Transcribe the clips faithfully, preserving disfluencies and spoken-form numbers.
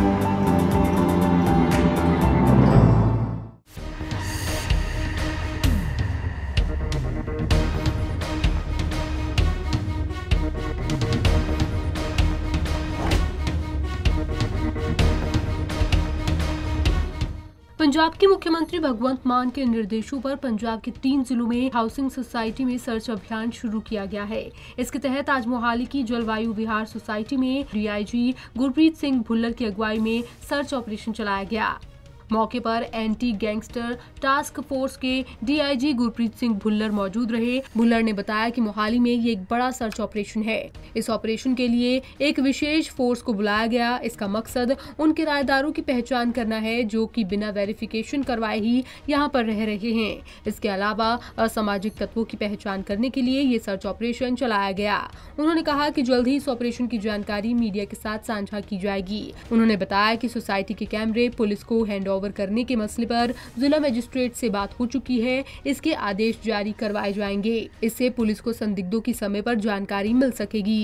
पंजाब के मुख्यमंत्री भगवंत मान के निर्देशों पर पंजाब के तीन जिलों में हाउसिंग सोसाइटी में सर्च अभियान शुरू किया गया है। इसके तहत आज मोहाली की जलवायु विहार सोसाइटी में डीआईजी गुरप्रीत सिंह भुल्लर की अगुवाई में सर्च ऑपरेशन चलाया गया। मौके पर एंटी गैंगस्टर टास्क फोर्स के डीआईजी गुरप्रीत सिंह भुल्लर मौजूद रहे। भुल्लर ने बताया कि मोहाली में ये एक बड़ा सर्च ऑपरेशन है। इस ऑपरेशन के लिए एक विशेष फोर्स को बुलाया गया। इसका मकसद उन किराएदारों की पहचान करना है जो कि बिना वेरिफिकेशन करवाए ही यहाँ पर रह रहे हैं। इसके अलावा असामाजिक तत्वों की पहचान करने के लिए ये सर्च ऑपरेशन चलाया गया। उन्होंने कहा कि जल्द ही इस ऑपरेशन की जानकारी मीडिया के साथ साझा की जाएगी। उन्होंने बताया कि सोसाइटी के कैमरे पुलिस को हैंड करने के मसले पर जिला मजिस्ट्रेट से बात हो चुकी है। इसके आदेश जारी करवाए जाएंगे। इससे पुलिस को संदिग्धों की समय पर जानकारी मिल सकेगी।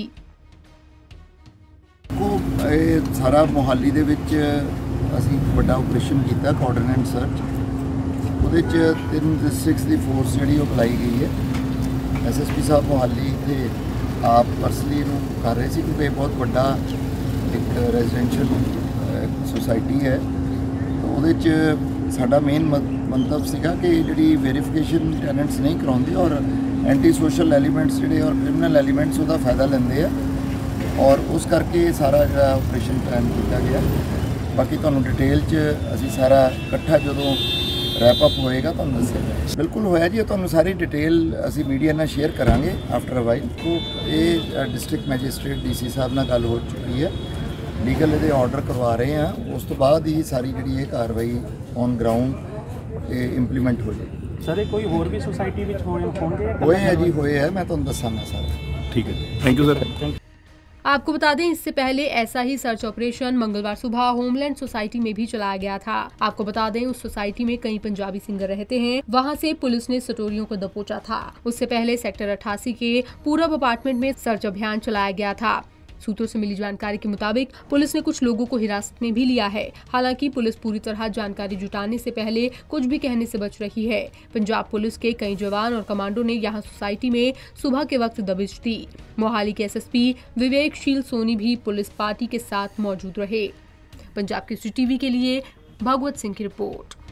को सारा मोहाली दे विच असीं बड़ा ऑपरेशन किया कोऑर्डिनेट सर्च। ਉਹਦੇ ਚ तीन डिस्ट्रिक्ट्स की फोर्स जी बुलाई गई है। एस एस पी साहब मोहाली थे आप पर्सनली कर रहे थे क्योंकि बहुत बड़ा एक रेजिडेंशियल सोसाइटी है। ਉਹਦੇ साडा मेन मंतव सीगा कि जी वेरीफिकेशन टैनेंट्स नहीं कराते और एंटी सोशल एलीमेंट्स जोड़े और क्रिमिनल एलीमेंट्स उसका फायदा लेंदे आ और उस करके सारा जो ऑपरेशन प्लान किया गया। बाकी तुहानूं डिटेल च असीं सारा इकट्ठा जो रैप अप होएगा तो दसेगा। बिल्कुल होया जी, तुहानूं सारी डिटेल असीं मीडिया नाल शेयर करांगे आफ्टर अ वाइल। तो ये डिस्ट्रिक्ट मैजिस्ट्रेट डी सी साहब नाल गल हो चुकी है, लीगल ये ऑर्डर करवा रहे हैं। उस तो बाद ही सारी जी कार्रवाई ऑन ग्राउंड इंप्लीमेंट हो जाएगी। सर कोई होर भी सोसाइटी में होए है जी होए है, मैं तुहानूं दसांगा सारा। ठीक है, थैंक यू सर। आपको बता दें इससे पहले ऐसा ही सर्च ऑपरेशन मंगलवार सुबह होमलैंड सोसाइटी में भी चलाया गया था। आपको बता दें उस सोसाइटी में कई पंजाबी सिंगर रहते हैं। वहां से पुलिस ने सटोरियों को दबोचा था। उससे पहले सेक्टर अट्ठासी के पूरब अपार्टमेंट में सर्च अभियान चलाया गया था। सूत्रों से मिली जानकारी के मुताबिक पुलिस ने कुछ लोगों को हिरासत में भी लिया है। हालांकि पुलिस पूरी तरह जानकारी जुटाने से पहले कुछ भी कहने से बच रही है। पंजाब पुलिस के कई जवान और कमांडो ने यहां सोसाइटी में सुबह के वक्त दबिश दी। मोहाली के एसएसपी विवेकशील सोनी भी पुलिस पार्टी के साथ मौजूद रहे। पंजाब केसरी टीवी के लिए भगवत सिंह की रिपोर्ट।